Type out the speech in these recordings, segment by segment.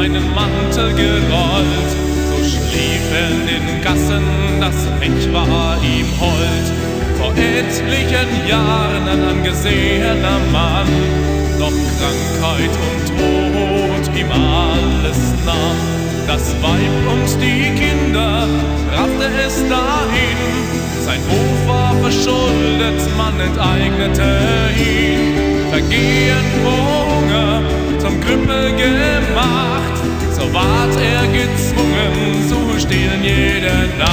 seinen Mantel gerollt. So schlief er in den Gassen, das Recht war ihm hold. Vor etlichen Jahren ein angesehener Mann, doch Krankheit und Tod ihm alles nahm. Das Weib und die Kinder brachte es dahin, sein Hof war verschuldet, man enteignete ihn. Vergehen vor Hunger zum Krüppel gemacht, so ward er gezwungen zu stehlen jede Nacht.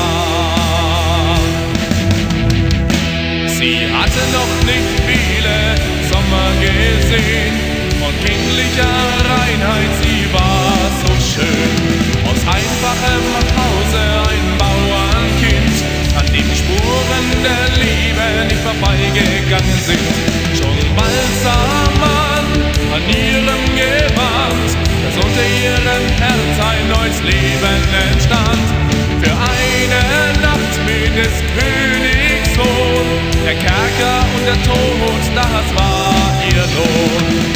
Sie hatte noch nicht viele Sommer gesehen, von kindlicher Reinheit, sie war so schön. Aus einfachem Hause ein Bauernkind, an dem Spuren der Liebe nicht vorbeigegangen sind. Schon bald sah man an ihrem Gewand, dass unter ihrem Herz ein neues Leben entstand. Für eine Nacht mit des Königs Sohn, der Kerker und der Tod, das war ihr Lohn.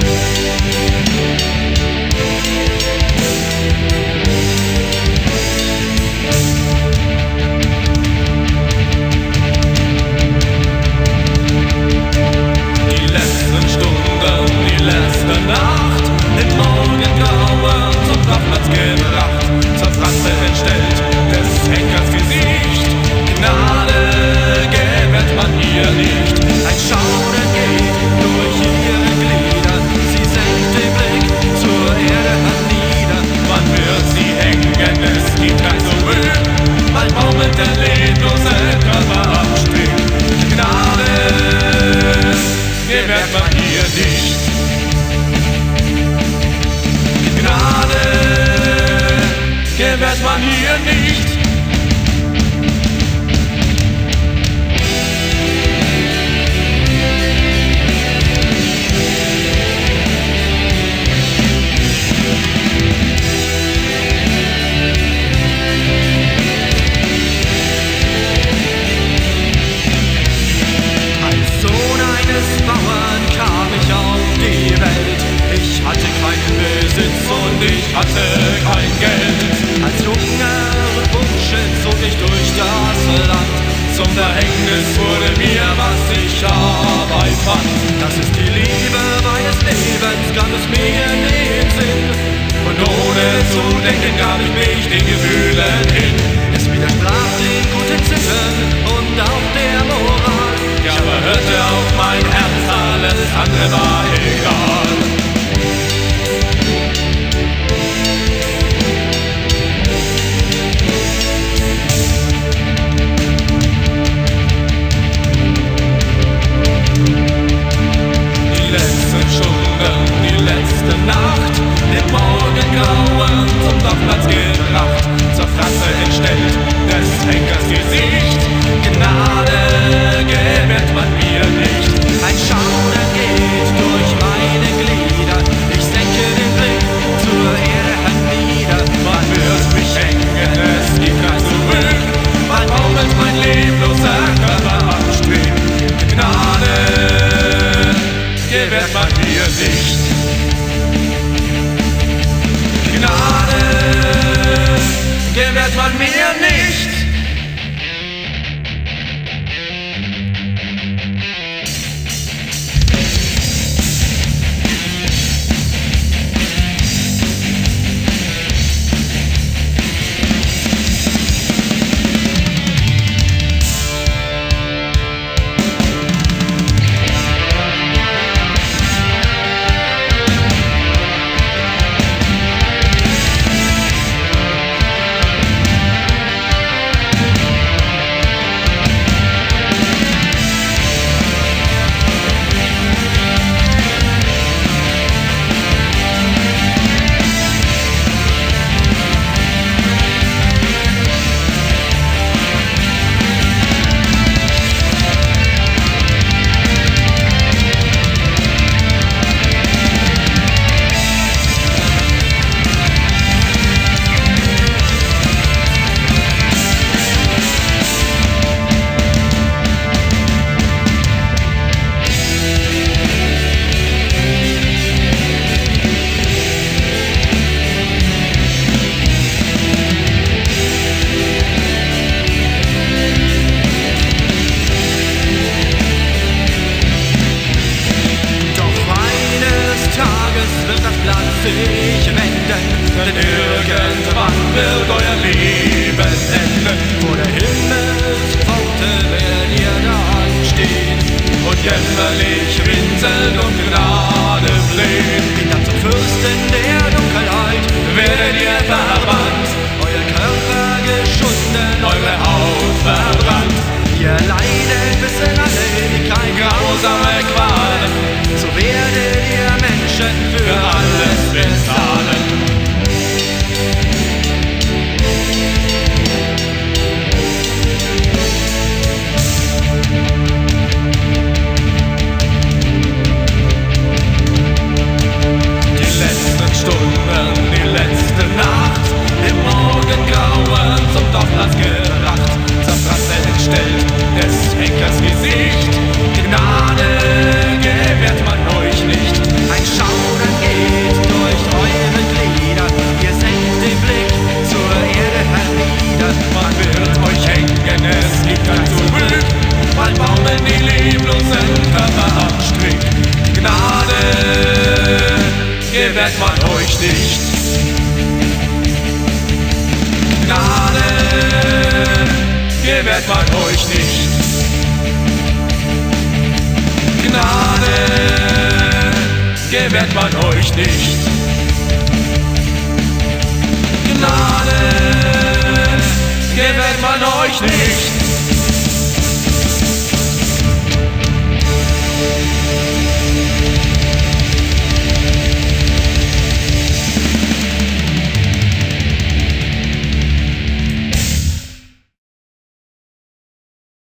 Die letzten Stunden, die letzte Nacht, im Morgengrauen zum Schlafplatz gebracht, zur Fratze entstellt, des Henkers Gesicht. Gnade gewährt man ihr nicht, ein Schaudern geht durch ihre Glieder, sie senkt den Blick zur Erde hernieder. Man wird sie hängen, es gibt kein Zurück, bald baumelt der leblose Körper abspringt. Gnade gewährt man ihr nicht. Gnade gewährt man hier nicht. Als Sohn eines Bauern kam ich auf die Welt. Ich hatte keinen Besitz und ich hatte kein Geld. Als junger Bursche zog ich durch das Land. Zum Verhängnis wurde mir, was ich dabei fand. Das ist die Liebe meines Lebens, gab es mir den Sinn. Und ohne zu denken gab ich mich den Gefühlen hin. Es widersprach den guten Sitten und auch der Moral. Ich aber hörte auf mein Herz, alles andere war egal. Die letzten Stunden, die letzte Nacht, im Morgengrauen zum Dorfplatz gebracht, zur Fratze entstellt, des Henkers Gesicht. Gnade gewährt man mir nicht, ein Schaudern geht durch meine Glieder. Ich senke den Blick zur Erde hernieder. Man wird mich hängen, es gibt kein Zurück, bald baumelt mein lebloser Körper abstrebt. Gnade gewährt man mir nicht. Gnade gewährt man mir nicht. denn irgendwann wird euer Leben enden. Vor der Himmelspforte werdet ihr da stehen und jämmerlich winseln und Gnade flehen. Hinab zum Fürsten der Dunkelheit werdet ihr verbannt, euer Körper geschunden, eure Haut verbrannt. Ihr leidet bis in alle Ewigkeit grausame Qualen, so werdet ihr Menschen für alles bezahlen. Die letzten Stunden, die letzte Nacht, im Morgengrauen zum Dorfplatz gebracht, zerprasselt stellt des Henkers Gesicht. Gnade gewährt man euch nicht, ein Schaudern geht durch eure Glieder, ihr senkt den Blick zur Erde hernieder. Man wird euch hängen, es gibt kein Zurück, bald baumeln die leblosen Körper am Strick. Gnade gewährt man euch nicht. Gnade gewährt man euch nicht. Gnade gewährt man euch nicht.